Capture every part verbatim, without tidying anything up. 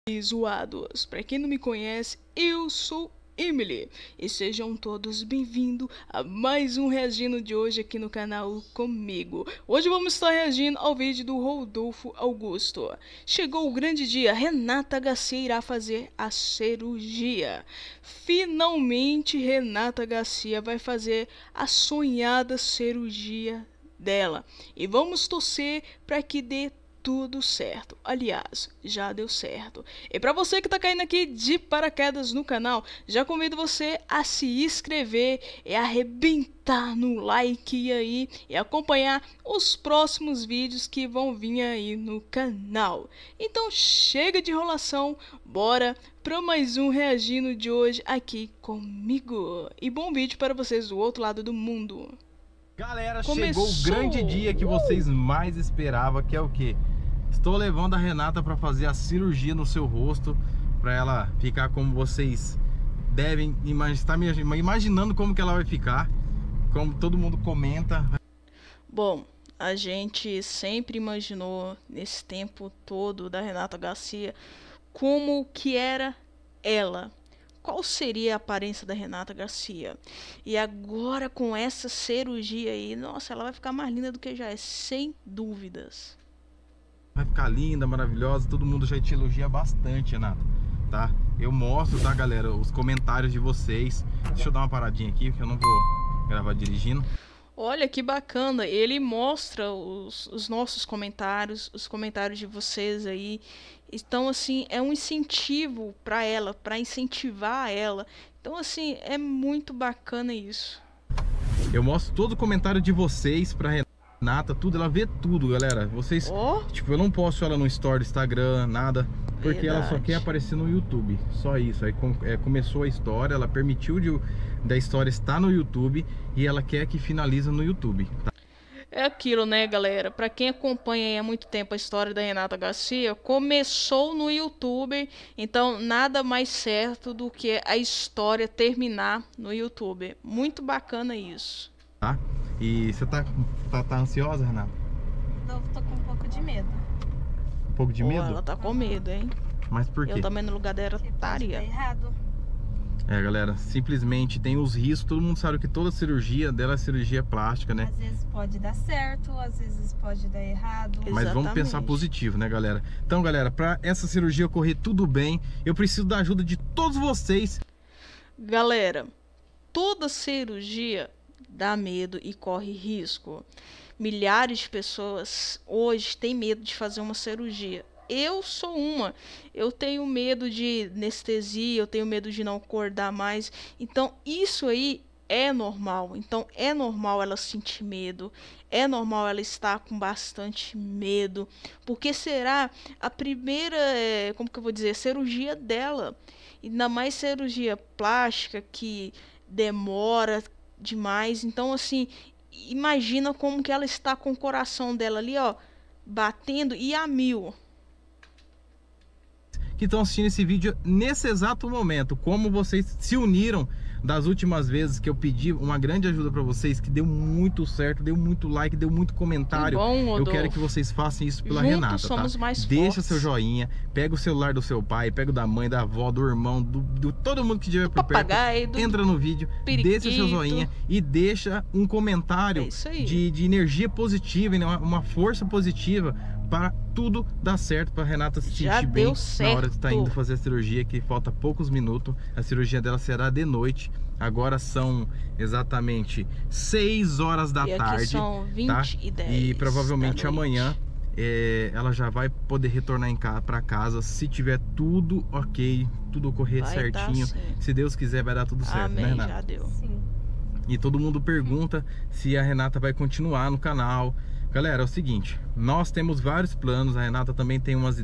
E zoados, para quem não me conhece, eu sou Emily e sejam todos bem-vindos a mais um reagindo de hoje aqui no canal comigo. Hoje vamos estar reagindo ao vídeo do Rodolfo Augusto. Chegou o grande dia, Renata Garcia irá fazer a cirurgia. Finalmente Renata Garcia vai fazer a sonhada cirurgia dela e vamos torcer para que dê tudo certo. Aliás, já deu certo. E para você que tá caindo aqui de paraquedas no canal, já convido você a se inscrever e arrebentar no like aí e acompanhar os próximos vídeos que vão vir aí no canal. Então chega de enrolação, bora para mais um reagindo de hoje aqui comigo. E bom vídeo para vocês do outro lado do mundo. Galera, Começou. chegou o grande dia que vocês mais esperavam, que é o quê? Estou levando a Renata para fazer a cirurgia no seu rosto, para ela ficar como vocês devem imaginar, imaginando como que ela vai ficar, como todo mundo comenta. Bom, a gente sempre imaginou nesse tempo todo da Renata Garcia como que era ela. Qual seria a aparência da Renata Garcia? E agora com essa cirurgia aí, nossa, ela vai ficar mais linda do que já é, sem dúvidas. Vai ficar linda, maravilhosa, todo mundo já te elogia bastante, Renata, tá? Eu mostro, tá, galera, os comentários de vocês. Deixa eu dar uma paradinha aqui, porque eu não vou gravar dirigindo. Olha que bacana, ele mostra os, os nossos comentários, os comentários de vocês aí. Então, assim, é um incentivo para ela, para incentivar ela. Então, assim, é muito bacana isso. Eu mostro todo o comentário de vocês pra Renata, tudo, ela vê tudo, galera. Vocês, oh, tipo, eu não posto ela no story do Instagram, nada, porque verdade. ela só quer aparecer no YouTube, só isso. Aí com, é, começou a história, ela permitiu de, da história estar no YouTube e ela quer que finalize no YouTube, tá? É aquilo, né, galera? Pra quem acompanha aí há muito tempo a história da Renata Garcia, começou no YouTube, então nada mais certo do que a história terminar no YouTube. Muito bacana isso. Tá? E você tá, tá, tá ansiosa, Renata? Eu tô com um pouco de medo. Um pouco de Oh, medo? ela tá com medo, hein? Mas por quê? Eu também no lugar dela Porque pode estaria. dar errado. É, galera, simplesmente tem os riscos. Todo mundo sabe que toda cirurgia dela é cirurgia plástica, né? Às vezes pode dar certo, às vezes pode dar errado. Mas vamos Exatamente. pensar positivo, né, galera? Então, galera, para essa cirurgia ocorrer tudo bem, eu preciso da ajuda de todos vocês. Galera, toda cirurgia dá medo e corre risco. Milhares de pessoas hoje têm medo de fazer uma cirurgia. Eu sou uma. Eu tenho medo de anestesia, eu tenho medo de não acordar mais. Então, isso aí é normal. Então, é normal ela sentir medo. É normal ela estar com bastante medo. Porque será a primeira, é, como que eu vou dizer, cirurgia dela. Ainda mais cirurgia plástica que demora demais. Então, assim, imagina como que ela está com o coração dela ali, ó, batendo e a mil. Que estão assistindo esse vídeo nesse exato momento, como vocês se uniram das últimas vezes que eu pedi uma grande ajuda para vocês, que deu muito certo, deu muito like, deu muito comentário. Que bom, eu quero que vocês façam isso pela Juntos Renata, somos tá? mais Deixa fortes. seu joinha, pega o celular do seu pai, pega o da mãe, da avó, do irmão, do, do todo mundo que estiver por papagaio, perto, do entra no vídeo, periquito. deixa seu joinha e deixa um comentário É isso aí. de, de energia positiva, né? uma, uma força positiva para tudo dar certo, para Renata se Já sentir deu bem certo. na hora de estar indo fazer a cirurgia, que falta poucos minutos. A cirurgia dela será de noite. Agora são exatamente seis horas da e aqui tarde, são vinte tá? e dez E provavelmente da amanhã é, ela já vai poder retornar em ca para casa, se tiver tudo ok, tudo ocorrer Vai certinho. dar, sim. Se Deus quiser, vai dar tudo certo, Amém, né, Renata? já deu. Sim. E todo mundo pergunta se a Renata vai continuar no canal. Galera, é o seguinte, nós temos vários planos, a Renata também tem umas...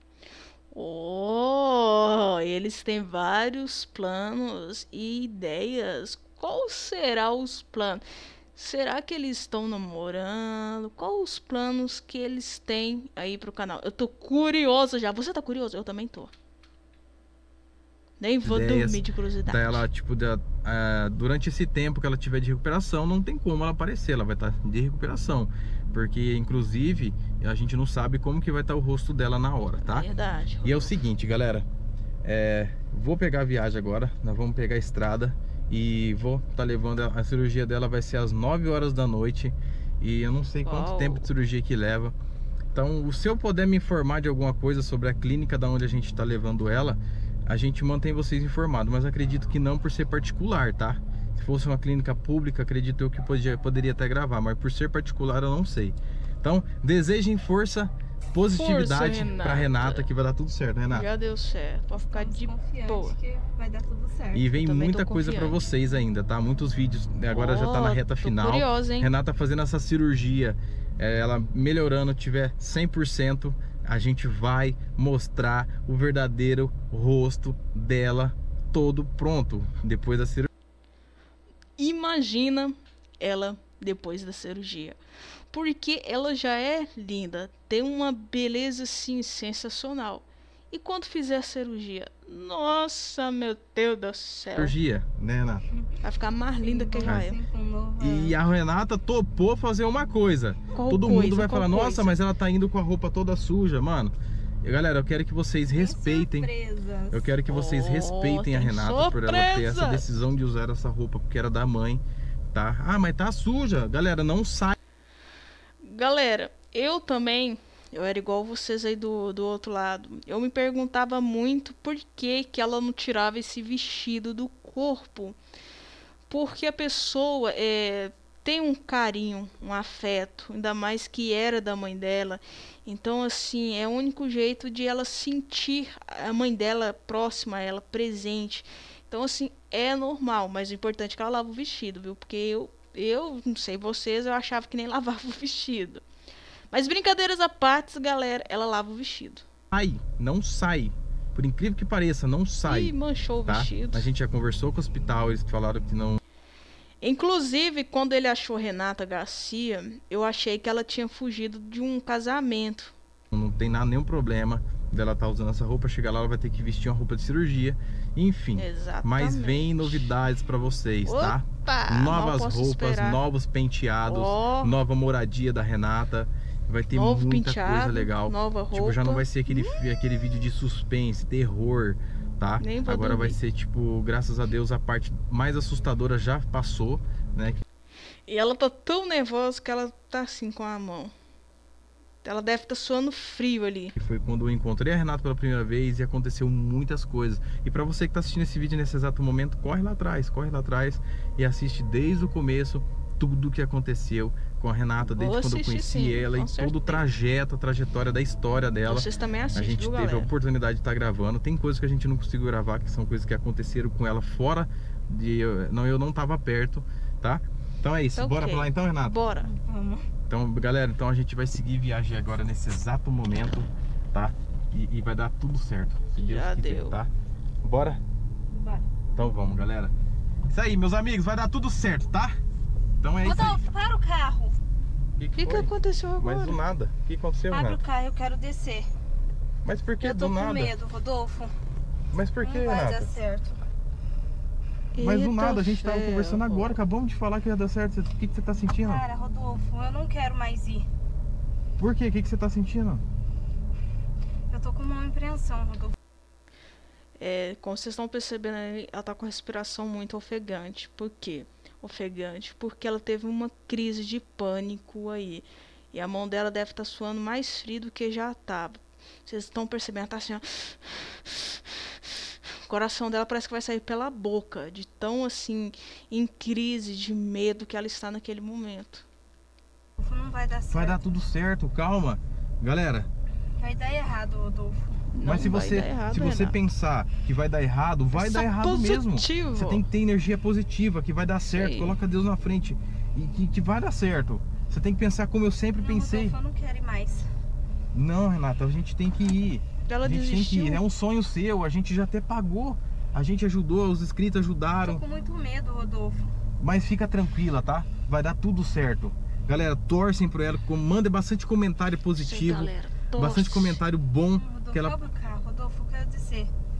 Oh, eles têm vários planos e ideias. Qual será os planos? Será que eles estão namorando? Qual os planos que eles têm aí pro canal? Eu tô curiosa já. Você tá curioso? Eu também tô. Nem vou ideias, dormir de curiosidade. Ela, tipo, da, uh, durante esse tempo que ela tiver de recuperação, não tem como ela aparecer, ela vai estar de recuperação. Porque, inclusive, a gente não sabe como que vai estar o rosto dela na hora, tá? Verdade. E é o seguinte, galera, é, vou pegar a viagem agora, nós vamos pegar a estrada e vou estar tá levando, a, a cirurgia dela vai ser às nove horas da noite e eu não sei quanto Uau. tempo de cirurgia que leva. Então, se eu puder me informar de alguma coisa sobre a clínica da onde a gente está levando ela, a gente mantém vocês informados, mas acredito que não por ser particular, tá? Se fosse uma clínica pública, acredito eu que podia, poderia até gravar, mas por ser particular eu não sei. Então, desejem força, positividade Força, para Renata, que vai dar tudo certo, Renata. Já deu certo, pode ficar de boa. Que vai dar tudo certo. E vem Também tô muita coisa para confiante. vocês ainda, tá? Muitos vídeos, agora já tá na Ó, reta tô final. curiosa, hein? Renata fazendo essa cirurgia, é, ela melhorando, tiver cem por cento, a gente vai mostrar o verdadeiro rosto dela todo pronto depois da cirurgia. Imagina ela depois da cirurgia, porque ela já é linda, tem uma beleza assim sensacional. E quando fizer a cirurgia, nossa, meu Deus do céu, Cirurgia, né, Renata? vai ficar mais linda que já é. Assim, com nova- E a Renata topou fazer uma coisa. Qual Todo coisa? mundo vai Qual falar, coisa? nossa, mas ela tá indo com a roupa toda suja, mano. E, galera, eu quero que vocês Tem respeitem. surpresas. Eu quero que vocês Oh, respeitem a tem Renata por ela ter essa surpresa. decisão de usar essa roupa porque era da mãe, tá? Ah, mas tá suja. Galera, não sai. Galera, eu também, eu era igual vocês aí do, do outro lado. Eu me perguntava muito por que que ela não tirava esse vestido do corpo. Porque a pessoa é, tem um carinho, um afeto, ainda mais que era da mãe dela. Então, assim, é o único jeito de ela sentir a mãe dela próxima a ela, presente. Então, assim, é normal, mas o importante é que ela lava o vestido, viu? Porque eu, eu não sei vocês, eu achava que nem lavava o vestido. Mas brincadeiras à parte, galera, ela lava o vestido. Sai, não sai. Por incrível que pareça, não sai. Ih, manchou o Tá? vestido. A gente já conversou com o hospital, eles falaram que não. Inclusive, quando ele achou Renata Garcia, eu achei que ela tinha fugido de um casamento. Não tem nada, nenhum problema dela estar usando essa roupa. Chegar lá, ela vai ter que vestir uma roupa de cirurgia. Enfim. Exatamente. Mas vem novidades pra vocês, tá? Opa, mal Novas posso roupas, esperar. novos penteados, Ó. nova moradia da Renata. Vai ter Novo muita penteado, coisa legal. nova roupa. Tipo, já não vai ser aquele, aquele vídeo de suspense, terror, tá? Nem vou Agora vai dormir. ser, tipo, graças a Deus, a parte mais assustadora já passou, né? E ela tá tão nervosa que ela tá assim com a mão. Ela deve estar suando frio ali. Que foi quando eu encontrei a Renata pela primeira vez e aconteceu muitas coisas. E pra você que tá assistindo esse vídeo nesse exato momento, corre lá atrás, corre lá atrás e assiste desde o começo tudo o que aconteceu com a Renata, desde Vou quando eu assistir, conheci sim, ela com e todo o certeza. trajeto, a trajetória da história dela. Vocês também A assistem, gente viu, teve a galera? oportunidade de estar gravando. Tem coisas que a gente não conseguiu gravar, que são coisas que aconteceram com ela fora de... Não, eu não tava perto, tá? Então é isso. Então, Bora ok. pra lá então, Renata? Bora. Vamos. Então, galera, então a gente vai seguir viagem agora nesse exato momento, tá? E, e vai dar tudo certo. Se Deus Já quiser, deu. tá? Bora? Bora. Então vamos, galera. Isso aí, meus amigos, vai dar tudo certo, tá? Então é isso aí. Rodolfo, para o carro. O que, O que, que foi? aconteceu agora? Mas do nada. O que aconteceu, Abre o Renata? carro, eu quero descer. Mas por que Eu tô do com nada? medo, Rodolfo. Mas por que, Não vai dar Renata? certo. Mas do Eita nada, a gente tava ferro. conversando agora, acabamos de falar que ia dar certo. O que, que você tá sentindo? Cara, Rodolfo, eu não quero mais ir. Por quê? O que, que você tá sentindo? Eu tô com uma impressão, Rodolfo. É, como vocês estão percebendo aí, ela tá com a respiração muito ofegante. Por quê? Ofegante? Porque ela teve uma crise de pânico aí. E a mão dela deve estar suando mais frio do que já tava. Vocês estão percebendo? Ela tá assim, ó. O coração dela parece que vai sair pela boca. De tão assim, em crise de medo que ela está naquele momento. Não vai dar certo. Vai dar tudo certo, calma. Galera, Vai dar errado, Rodolfo. Não mas se vai você, dar errado, se você Renata. pensar que vai dar errado, vai Só dar errado mesmo. positivo. Você tem que ter energia positiva, que vai dar certo. Sei. Coloca Deus na frente e que, que vai dar certo. Você tem que pensar como eu sempre Não, pensei. Rodolfo, eu não quero ir mais. Não, Renata, a gente tem que ir. Ela a gente tem que desistiu. ir. É um sonho seu, a gente já até pagou. A gente ajudou, os inscritos Tô ajudaram. com muito medo, Rodolfo. Mas fica tranquila, tá? Vai dar tudo certo. Galera, torcem por ela, com- manda bastante comentário Sei, positivo, galera, bastante torce. comentário bom. Rodolfo, Que ela... abre o carro, Rodolfo, eu quero descer.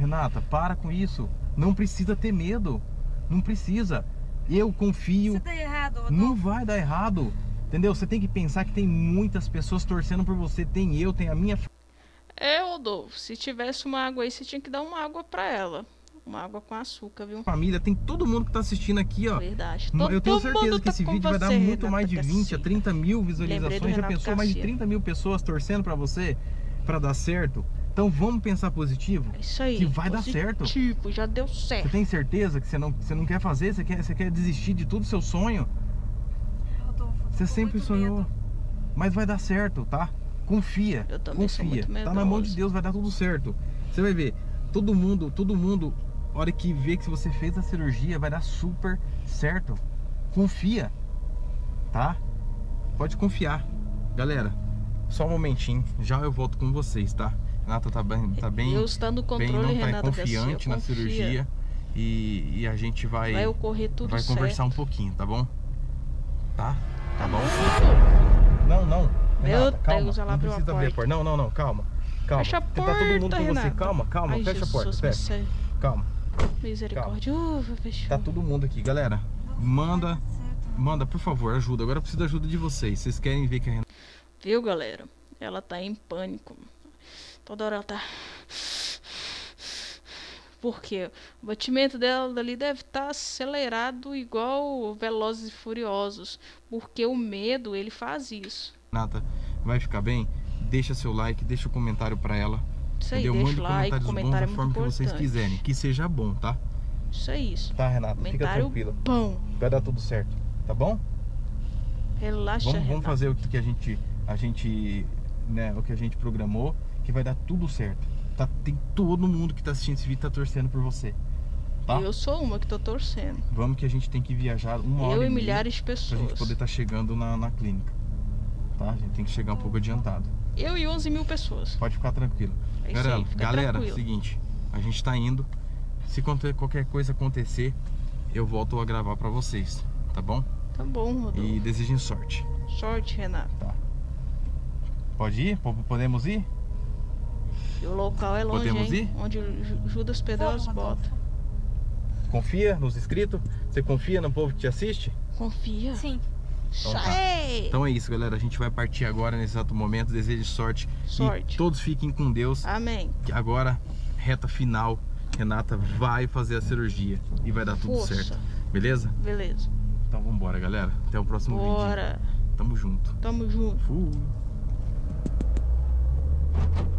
Renata, para com isso. Não precisa ter medo. Não precisa. Eu confio. Se der errado, Rodolfo. Não vai dar errado. Entendeu? Você tem que pensar que tem muitas pessoas torcendo por você. Tem eu, tem a minha... É, Rodolfo, se tivesse uma água aí, você tinha que dar uma água pra ela. Uma água com açúcar, viu? família. Tem todo mundo que tá assistindo aqui, ó. Verdade. Eu Todo tenho certeza mundo que tá esse com vídeo vai dar você, muito Renata mais de vinte a Garcia. trinta mil Lembrei do visualizações. Já Renato pensou mais de Garcia. trinta mil pessoas torcendo pra você, pra dar certo? Então vamos pensar positivo. É isso aí. Que vai dar certo. Positivo, já deu Você certo. tem certeza que você não, você não quer fazer? Você quer, você quer desistir de todo o seu sonho? Rodolfo, eu tô Você com sempre muito sonhou. medo. Mas vai dar certo, tá? Confia. Eu também sou confia. muito Tá na mão de medrosa. Deus, vai dar tudo certo. Você vai ver. Todo mundo, todo mundo, a hora que vê que você fez a cirurgia, vai dar super certo. Confia. Tá? Pode confiar. Galera, só um momentinho. Já eu volto com vocês, tá? Renata tá bem, tá bem, Deus está no bem controle, não tá Renata confiante Garcia. na Confia. cirurgia. E, e a gente vai, Vai ocorrer tudo vai certo. conversar um pouquinho, tá bom? Tá? Tá bom, Não, não. Meu Renata, calma. Deus, ela não abriu a precisa abrir a porta. porta. Não, não, não, calma. Calma. Fecha a Porque porta, tá todo mundo com Renata. você. Calma, calma. Ai, fecha a porta. Jesus, Fecha. miser- Calma. Misericórdia. Ufa, fechou. Tá todo mundo aqui, galera. Manda, manda, por favor, ajuda. Agora eu preciso da ajuda de vocês. Vocês querem ver que a Renata... Viu, galera? Ela tá em pânico. Toda hora ela tá... Por quê? O batimento dela dali deve estar acelerado igual Velozes e Furiosos. Porque o medo, ele faz isso. Renata vai ficar bem? Deixa seu like, deixa o comentário pra ela. Isso aí, Entendeu? deixa Mande o like, comentários bons comentário é da muito forma que vocês importante. quiserem. Que seja bom, tá? Isso é isso. Tá, Renata? Fica Comentário tranquila. bom. Vai dar tudo certo, tá bom? Relaxa, Vamos, vamos Renata. fazer o que que a gente, a gente, né, o que a gente programou, que vai dar tudo certo. Tá, tem todo mundo que tá assistindo esse vídeo tá torcendo por você, tá? Eu sou uma que tô torcendo. Vamos que a gente tem que viajar uma hora Eu e e meia milhares de pra pessoas. gente poder estar chegando na, na clínica, tá? A gente tem que chegar um pouco adiantado. Eu e onze mil pessoas. Pode ficar tranquilo. É isso Galera, aí, fica galera, tranquilo. seguinte, a gente tá indo. Se conte- qualquer coisa acontecer, eu volto a gravar pra vocês, tá bom? Tá bom, Rodolfo. E desejem sorte. Sorte, Renato. Tá. Pode ir? P- Podemos ir? E o local é longe, Podemos hein? ir? Onde o Ju- Judas perdeu Vamos, as botas. Rodolfo. Confia nos inscritos? Você confia no povo que te assiste? Confia. Sim. Então tá. Sai! Então é isso, galera. A gente vai partir agora nesse exato momento. Desejo sorte. Sorte. E todos fiquem com Deus. Amém. Que agora, reta final, Renata vai fazer a cirurgia e vai dar tudo Força. certo. Beleza? Beleza. Então vambora, galera. Até o próximo vídeo. Bora. Tamo junto. Tamo junto. Fui.